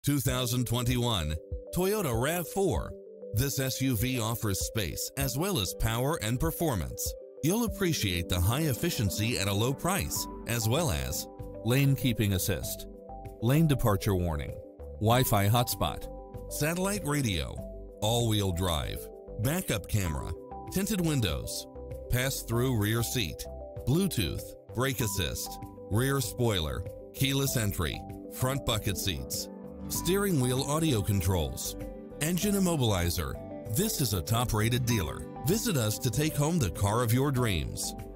2021 Toyota RAV4. This SUV offers space as well as power and performance. You'll appreciate the high efficiency at a low price, as well as lane keeping assist, lane departure warning, Wi-Fi hotspot, satellite radio, all-wheel drive, backup camera, tinted windows, pass-through rear seat, Bluetooth, brake assist, rear spoiler, keyless entry, front bucket seats, steering wheel audio controls, engine immobilizer. This is a top-rated dealer. Visit us to take home the car of your dreams.